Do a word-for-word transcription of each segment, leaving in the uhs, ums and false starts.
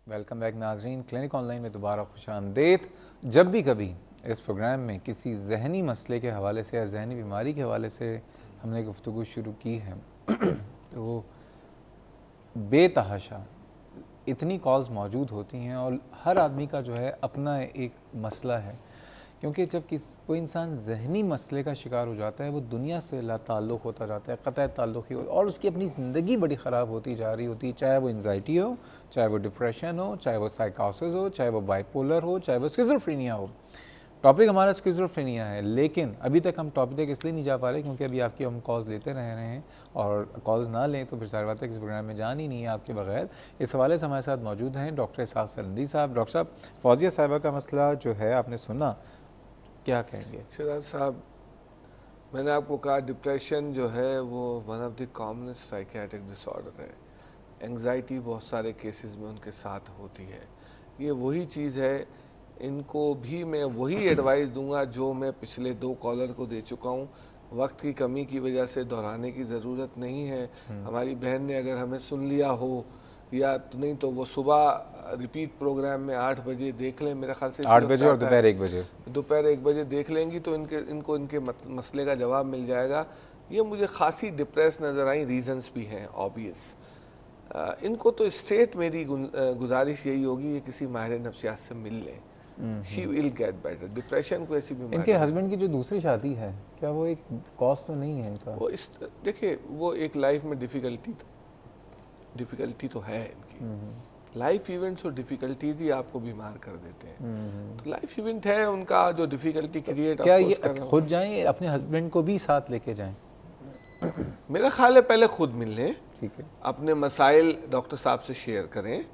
Welcome back नाजरीन, clinic online में दोबारा खुश आमदीद। जब भी कभी इस प्रोग्राम में किसी जहनी मसले के हवाले से या जहनी बीमारी के हवाले से हमने गुफ्तगू शुरू की है तो बेतहाशा इतनी कॉल्स मौजूद होती हैं और हर आदमी का जो है अपना एक मसला है, क्योंकि जब किस कोई इंसान जहनी मसले का शिकार हो जाता है वो दुनिया से ला ताल्लुक़ होता जाता है, क़तई ताल्लुक़ ही, और उसकी अपनी ज़िंदगी बड़ी ख़राब होती जा रही होती है। चाहे वो एंजाइटी हो, चाहे वो डिप्रेशन हो, चाहे वो साइकोसिस हो, चाहे वो बाइपोलर हो, चाहे वो स्किज़ोफ्रेनिया हो। टॉपिक हमारा स्किज़ोफ्रेनिया है, लेकिन अभी तक हम टॉपिक तक इसलिए नहीं जा पा रहे क्योंकि अभी आपकी हम कॉल्स लेते रह रहे हैं, और कॉल्स ना लें तो फिर सारी बात है इस प्रोग्राम में जान ही नहीं है आपके बगैर। इस हवाले से हमारे साथ मौजूद हैं डॉक्टर इसहाक़ सरंदी साहब। डॉक्टर साहब, फौजिया साहिबा का मसला जो है आपने सुना, क्या कहेंगे? शिराज साहब, मैंने आपको कहा डिप्रेशन जो है वो one of the commonest psychiatric disorder है। एंग्जाइटी बहुत सारे केसेस में उनके साथ होती है। ये वही चीज़ है, इनको भी मैं वही एडवाइस दूंगा जो मैं पिछले दो कॉलर को दे चुका हूँ। वक्त की कमी की वजह से दोहराने की ज़रूरत नहीं है। हमारी बहन ने अगर हमें सुन लिया हो या तो नहीं तो वो सुबह रिपीट प्रोग्राम में आठ बजे देख लें, मेरे ख्याल से आठ बजे और दोपहर एक बजे दोपहर एक बजे देख लेंगी तो इनके इनको इनके मसले का जवाब मिल जाएगा। ये मुझे खासी डिप्रेस नज़र आई, रीजंस भी हैं ऑब्वियस। इनको तो स्ट्रेट मेरी गुजारिश यही होगी, ये किसी माहिर नफ्सियात से मिल लें, she will get better. Depression को ऐसी बीमारी, इनके हस्बैंड की जो दूसरी शादी है, क्या वो एक कॉज तो नहीं है इनका? वो इस देखिए, वो एक लाइफ में डिफ़िकल्टी डिफ़िकल्टी तो है इनकी। लाइफ इवेंट्स और डिफ़िकल्टीज ही आपको बीमार कर देते हैं। तो लाइफ इवेंट है उनका जो डिफ़िकल्टी क्रिएट, क्या ये खुद जाएं अपने हस्बैंड को भी साथ लेके जाएं? मेरा ख्याल है पहले खुद मिल लें, ठीक है, अपने मसाइल डॉक्टर साहब से शेयर करें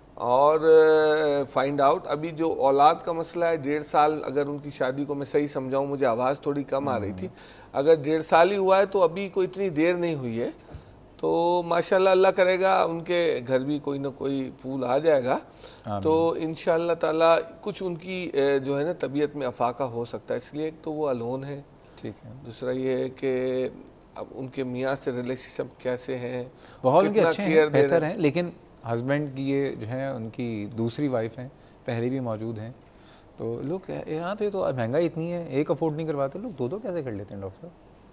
और फाइंड आउट। अभी जो औलाद का मसला है, डेढ़ साल अगर उनकी शादी को मैं सही समझाऊं, मुझे आवाज़ थोड़ी कम आ रही थी, अगर डेढ़ साल ही हुआ है तो अभी कोई इतनी देर नहीं हुई है, तो माशाल्लाह अल्लाह करेगा उनके घर भी कोई ना कोई फूल आ जाएगा। तो इंशाअल्लाह ताला कुछ उनकी जो है ना तबीयत में अफाका हो सकता है, इसलिए एक तो वो अलोन है, ठीक है। दूसरा ये है कि अब उनके मियाँ से रिलेशनशिप कैसे हैं, बहुत उनके अच्छे हैं, बेहतर हैं, लेकिन हस्बैंड की ये जो है उनकी दूसरी वाइफ हैं, पहले भी मौजूद हैं। तो लोग यहाँ पे तो महंगाई इतनी है, एक अफोर्ड नहीं करवाते, लोग दो दो कैसे कर लेते हैं डॉक्टर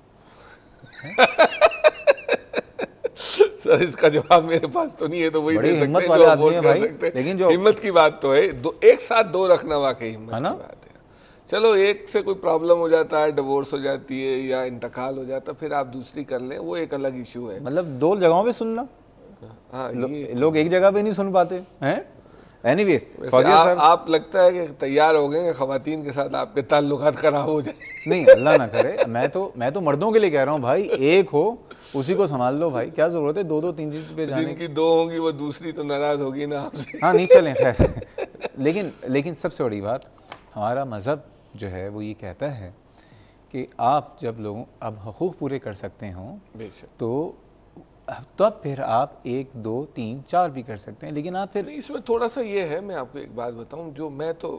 साहब? सर इसका जवाब मेरे पास तो नहीं है, तो वही दे सकते हैं जो अफोर्ड कर सकते हैं। लेकिन जो हिम्मत की बात तो है, दो एक साथ दो रखना वाकई हिम्मत की बात है। चलो एक से कोई प्रॉब्लम हो जाता है, डिवोर्स हो जाती है या इंतकाल हो जाता है, फिर आप दूसरी कर लें, वो एक अलग इशू है। मतलब दो जगहों पे सुनना, हाँ, लो, लोग एक जगह पे नहीं सुन पाते हैं। एनीवेज, आप, आप लगता है कि तैयार हो गए खवातीन के साथ आपके ताल्लुकात खराब हो जाए? नहीं, अल्लाह ना करे। मैं तो मैं तो मर्दों के लिए कह रहा हूँ भाई, एक हो उसी को संभाल लो भाई, क्या जरूरत है दो दो तीन चीज पे जाने की? दो होंगी वो दूसरी तो नाराज होगी ना आपसे। हाँ नहीं चलें, खैर। लेकिन लेकिन सबसे बड़ी बात, हमारा मज़हब जो है वो ये कहता है कि आप जब लोगों अब हकूक़ पूरे कर सकते हों तो तब फिर आप एक दो तीन चार भी कर सकते हैं, लेकिन आप फिर इसमें थोड़ा सा ये है, मैं आपको एक बात बताऊं, जो मैं तो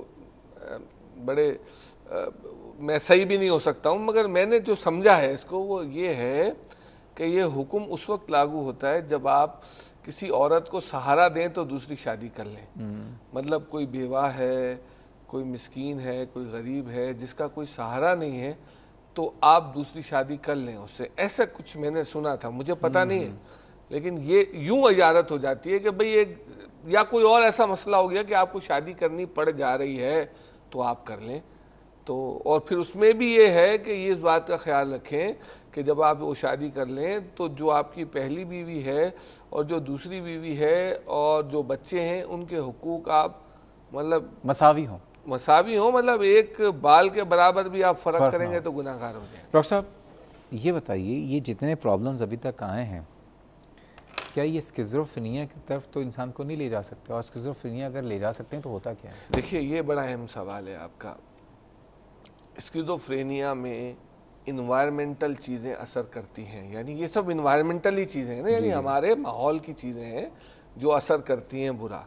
बड़े आ, मैं सही भी नहीं हो सकता हूं, मगर मैंने जो समझा है इसको वो ये है कि ये हुक्म उस वक्त लागू होता है जब आप किसी औरत को सहारा दें तो दूसरी शादी कर लें। मतलब कोई बेवा है, कोई मिस्कीन है, कोई गरीब है जिसका कोई सहारा नहीं है, तो आप दूसरी शादी कर लें उससे, ऐसा कुछ मैंने सुना था, मुझे पता नहीं है। लेकिन ये यूं इजाज़त हो जाती है कि भाई एक या कोई और ऐसा मसला हो गया कि आपको शादी करनी पड़ जा रही है तो आप कर लें। तो और फिर उसमें भी ये है कि ये इस बात का ख्याल रखें कि जब आप वो शादी कर लें तो जो आपकी पहली बीवी है और जो दूसरी बीवी है और जो बच्चे हैं उनके हुकूक आप मतलब मसावी हों मसावी हो, मतलब एक बाल के बराबर भी आप फ़र्क करेंगे तो गुनाहगार हो जाएंगे। डॉक्टर साहब ये बताइए, ये जितने प्रॉब्लम्स अभी तक आए हैं, क्या ये स्किज़ोफ्रेनिया की तरफ तो इंसान को नहीं ले जा सकते? और स्किज़ोफ्रेनिया अगर ले जा सकते हैं तो होता क्या है? देखिए ये बड़ा अहम सवाल है आपका। स्किज़ोफ्रेनिया में इन्वायरमेंटल चीज़ें असर करती हैं, यानी ये सब इन्वायरमेंटल ही चीज़ें हैं ना, यानी हमारे माहौल की चीज़ें हैं जो असर करती हैं बुरा।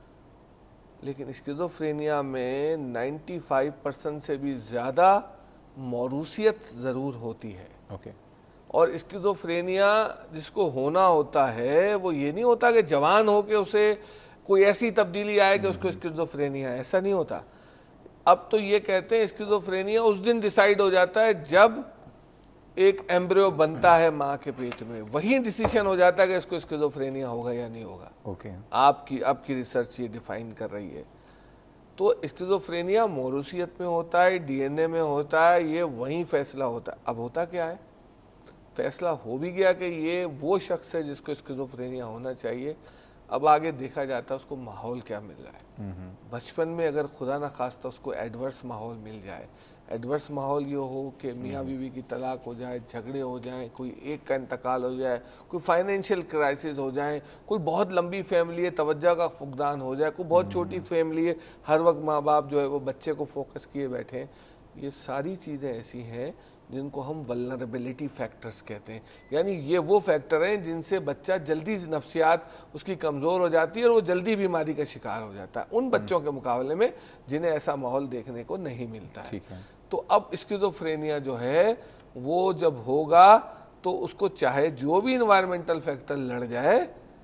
लेकिन स्किज़ोफ्रेनिया में पचानवे परसेंट से भी ज़्यादा मौरूसियत ज़रूर होती है। Okay okay. और स्किज़ोफ्रेनिया जिसको होना होता है वो ये नहीं होता कि जवान हो के उसे कोई ऐसी तब्दीली आए कि उसको स्किज़ोफ्रेनिया है, ऐसा नहीं होता। अब तो ये कहते हैं स्किज़ोफ्रेनिया उस दिन डिसाइड हो जाता है जब एक एम्ब्रियो बनता है माँ के पेट में, वही डिसीजन हो जाता है कि इसको स्किज़ोफ्रेनिया होगा या नहीं होगा। Okay okay. आपकी आपकी रिसर्च ये डिफाइन कर रही है। तो स्किज़ोफ्रेनिया मौरूसियत में होता है, डीएनए में होता है, ये वही फैसला होता है। अब होता क्या है, फैसला हो भी गया कि ये वो शख्स है जिसको स्किज़ोफ्रेनिया होना चाहिए। अब आगे देखा जाता है उसको माहौल क्या मिल रहा है। बचपन में अगर खुदा ना खास्ता उसको एडवर्स माहौल मिल जाए, एडवर्स माहौल ये हो कि मियाँ बीवी की तलाक हो जाए, झगड़े हो जाएं, कोई एक का इंतकाल हो जाए, कोई फाइनेंशियल क्राइसिस हो जाए, कोई बहुत लंबी फैमिली है तवज्जो का फुकदान हो जाए, कोई बहुत छोटी फैमिली है हर वक्त माँ बाप जो है वो बच्चे को फोकस किए बैठे हैं, ये सारी चीज़ें ऐसी हैं जिनको हम वल्नरेबिलिटी फैक्टर्स कहते हैं। यानी ये वो फैक्टर हैं जिनसे बच्चा जल्दी नफ्सियात उसकी कमज़ोर हो जाती है और वो जल्दी बीमारी का शिकार हो जाता है, उन बच्चों के मुकाबले में जिन्हें ऐसा माहौल देखने को नहीं मिलता है। ठीक है। तो अब स्किज़ोफ्रेनिया जो है वो जब होगा तो उसको चाहे जो भी इन्वायरमेंटल फैक्टर लड़ जाए,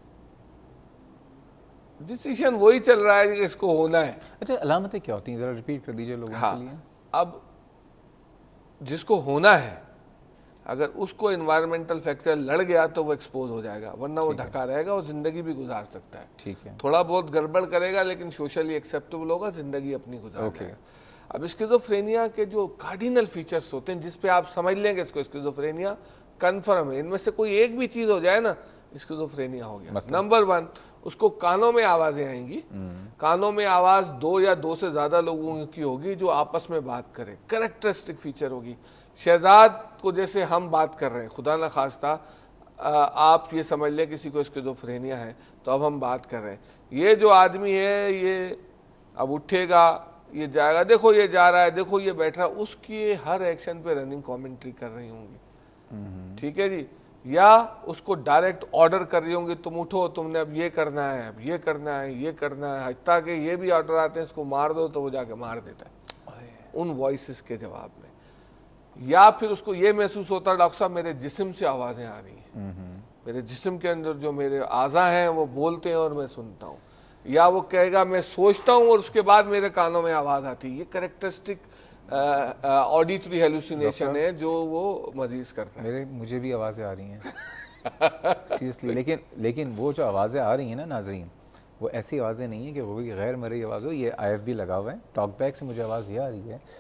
डिसीजन वही चल रहा है कि इसको होना है। अच्छा, अलामतें क्या होती हैं, जरा रिपीट कर दीजिए लोगों हाँ, के लिए। अब जिसको होना है अगर उसको इन्वायरमेंटल फैक्टर लड़ गया तो वो एक्सपोज हो जाएगा, वरना वो ढका रहेगा और जिंदगी भी गुजार सकता है। ठीक है। थोड़ा बहुत गड़बड़ करेगा लेकिन सोशली एक्सेप्टेबल होगा, जिंदगी अपनी गुजार okay. जाएगा। अब स्किज़ोफ्रेनिया के जो कार्डिनल फीचर्स होते हैं जिस पे आप समझ लेंगे इसको स्किज़ोफ्रेनिया कन्फर्म है, इनमें से कोई एक भी चीज हो जाए ना स्किज़ोफ्रेनिया हो गया। नंबर वन, उसको कानों में आवाजें आएंगी, कानों में आवाज दो या दो से ज्यादा लोगों की होगी जो आपस में बात करें, कैरेक्टरिस्टिक फीचर होगी। शहजाद को जैसे हम बात कर रहे हैं, खुदा न खास्ता आप ये समझ लें किसी को स्किज़ोफ्रेनिया है तो अब हम बात कर रहे हैं, ये जो आदमी है ये अब उठेगा, ये जाएगा, देखो ये जा रहा है, देखो ये बैठ रहा है, उसकी हर एक्शन पे रनिंग कमेंट्री कर रही होंगी। ठीक है जी। या उसको डायरेक्ट ऑर्डर कर रही होंगी, तुम उठो, तुमने अब ये करना है, अब ये करना है, ये करना है, हत्ता कि ये भी ऑर्डर आते हैं इसको मार दो तो वो जाके मार देता है उन वॉइसेस के जवाब में। या फिर उसको ये महसूस होता है डॉक्टर साहब मेरे जिस्म से आवाजें आ रही हैं, मेरे जिस्म के अंदर जो मेरे आज़ा हैं वो बोलते हैं और मैं सुनता हूँ। या वो कहेगा मैं सोचता हूँ और उसके बाद मेरे कानों में आवाज आती है। ये कैरेक्टरिस्टिक ऑडिटरी हेलुसिनेशन है जो वो मजीज करता है। मेरे मुझे भी आवाज़ें आ रही हैं सीरियसली। लेकिन लेकिन वो जो आवाज़ें आ रही हैं ना नाजरीन, वो ऐसी आवाज़ें नहीं है कि वो भी गैर मरी आवाज़ हो। ये आई एफ बी लगा हुआ है, टॉकबैक से मुझे आवाज़ ये आ रही है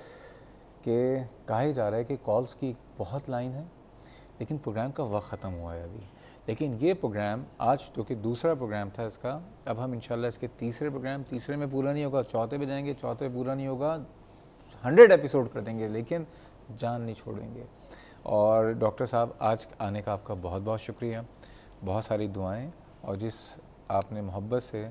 कि कहा ही जा रहा है कि कॉल्स की बहुत लाइन है लेकिन प्रोग्राम का वक्त ख़त्म हुआ है अभी। लेकिन ये प्रोग्राम आज तो कि दूसरा प्रोग्राम था इसका, अब हम इंशाल्लाह इसके तीसरे प्रोग्राम, तीसरे में पूरा नहीं होगा, चौथे पे जाएंगे, चौथे पूरा नहीं होगा, हंड्रेड एपिसोड कर देंगे लेकिन जान नहीं छोड़ेंगे। और डॉक्टर साहब आज आने का आपका बहुत बहुत शुक्रिया, बहुत सारी दुआएं, और जिस आपने मोहब्बत से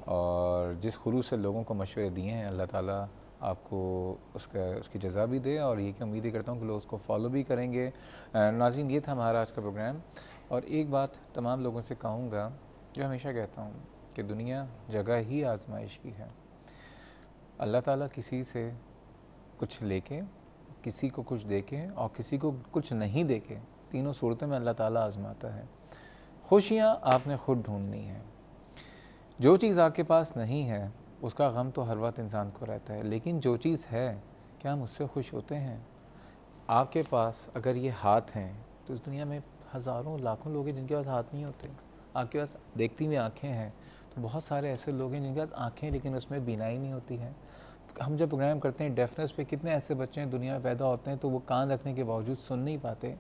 और जिस खुलूस से लोगों को मशवरे दिए हैं, अल्लाह ताला आपको उसका उसकी जज़ा भी दे, और ये कि उम्मीद ही करता हूँ कि लोग उसको फॉलो भी करेंगे। नाज़रीन, ये था हमारा आज का प्रोग्राम। और एक बात तमाम लोगों से कहूँगा जो हमेशा कहता हूँ कि दुनिया जगह ही आजमाइश की है। अल्लाह ताला किसी से कुछ लेके, किसी को कुछ देके और किसी को कुछ नहीं देके, तीनों सूरतों में अल्लाह ताला आजमाता है। खुशियाँ आपने खुद ढूंढनी है। जो चीज़ आपके पास नहीं है उसका गम तो हर वक्त इंसान को रहता है, लेकिन जो चीज़ है क्या हम उससे खुश होते हैं? आपके पास अगर ये हाथ हैं तो इस दुनिया में हज़ारों लाखों लोग हैं जिनके पास हाथ नहीं होते। आपके पास देखती हुई आँखें हैं तो बहुत सारे ऐसे लोग हैं जिनके पास आँखें लेकिन उसमें बीनाई नहीं होती है। हम जब प्रोग्राम करते हैं डेफनेस पे, कितने ऐसे बच्चे हैं दुनिया में पैदा होते हैं तो वो कान रखने के बावजूद सुन नहीं पाते।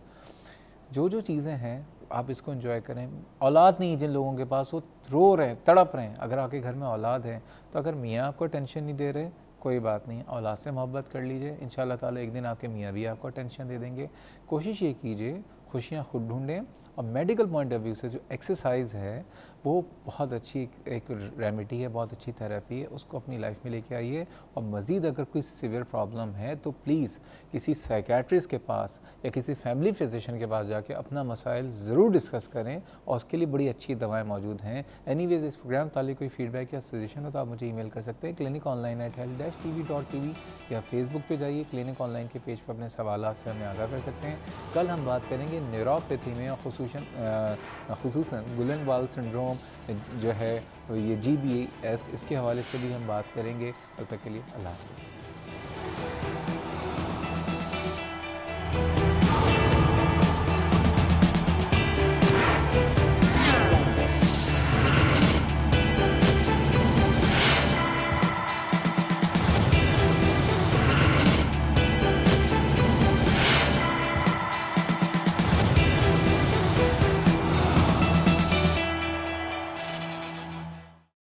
जो जो चीज़ें हैं आप इसको एंजॉय करें। औलाद नहीं जिन लोगों के पास, वो रो रहे हैं, तड़प रहे हैं। अगर आपके घर में औलाद है तो अगर मियाँ आपको टेंशन नहीं दे रहे, कोई बात नहीं, औलाद से मोहब्बत कर लीजिए, इंशाल्लाह ताला एक दिन आपके मियाँ भी आपको टेंशन दे देंगे। कोशिश ये कीजिए खुशियाँ खुद ढूंढें। और मेडिकल पॉइंट ऑफ व्यू से जो एक्सरसाइज है वो बहुत अच्छी एक रेमेडी है, बहुत अच्छी थेरेपी है, उसको अपनी लाइफ में लेके आइए। और मज़ीद अगर कोई सीवियर प्रॉब्लम है तो प्लीज़ किसी साइकेट्रिस्ट के पास या किसी फैमिली फिजिशियन के पास जाके अपना मसाइल ज़रूर डिस्कस करें, और उसके लिए बड़ी अच्छी दवाएं मौजूद हैं। एनीवेज, इस प्रोग्राम ताली कोई फीडबैक या सजेशन हो तो आप मुझे ईमेल कर सकते हैं clinic online at health dash T V dot T V, या फेसबुक पे जाइए क्लिनिक ऑनलाइन के पेज पर अपने सवाल से हमें आगाह कर सकते हैं। कल हम बात करेंगे न्यूरोपैथी में और खुसूसी खुसूसन खुसूसन गुलेनवाल सिंड्रोम जो है ये जी बी एस, इसके हवाले से भी हम बात करेंगे। तब तक के लिए अल्लाह हाफ़िज़।